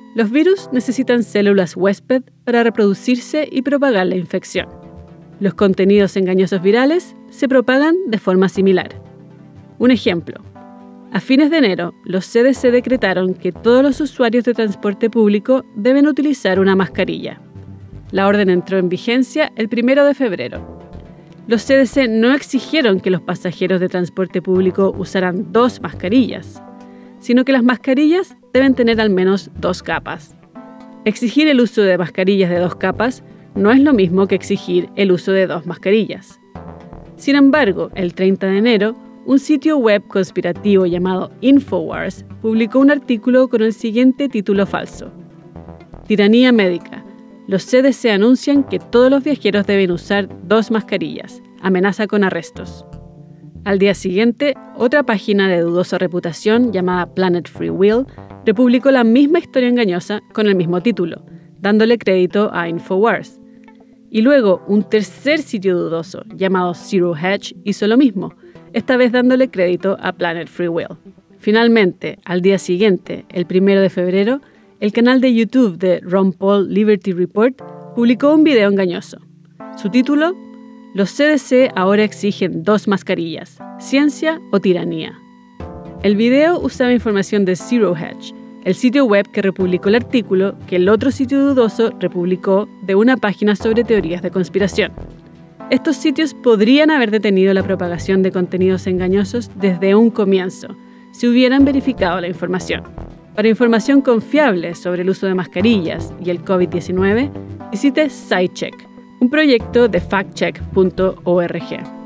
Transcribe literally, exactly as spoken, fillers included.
Los virus necesitan células huésped para reproducirse y propagar la infección. Los contenidos engañosos virales se propagan de forma similar. Un ejemplo. A fines de enero, los C D C decretaron que todos los usuarios de transporte público deben utilizar una mascarilla. La orden entró en vigencia el primero de febrero. Los C D C no exigieron que los pasajeros de transporte público usaran dos mascarillas, sino que las mascarillas deben tener al menos dos capas. Exigir el uso de mascarillas de dos capas no es lo mismo que exigir el uso de dos mascarillas. Sin embargo, el treinta de enero, un sitio web conspirativo llamado Infowars publicó un artículo con el siguiente título falso. Tiranía médica. Los C D C anuncian que todos los viajeros deben usar dos mascarillas. Amenaza con arrestos. Al día siguiente, otra página de dudosa reputación llamada Planet Free Will republicó la misma historia engañosa con el mismo título, dándole crédito a Infowars. Y luego, un tercer sitio dudoso llamado Zero Hedge hizo lo mismo, esta vez dándole crédito a Planet Free Will. Finalmente, al día siguiente, el primero de febrero, el canal de YouTube de Ron Paul Liberty Report publicó un video engañoso. Su título: Los C D C ahora exigen dos mascarillas, ciencia o tiranía. El video usaba información de Zero Hedge, el sitio web que republicó el artículo que el otro sitio dudoso republicó de una página sobre teorías de conspiración. Estos sitios podrían haber detenido la propagación de contenidos engañosos desde un comienzo, si hubieran verificado la información. Para información confiable sobre el uso de mascarillas y el COVID diecinueve, visite SciCheck, un proyecto de fact check punto org.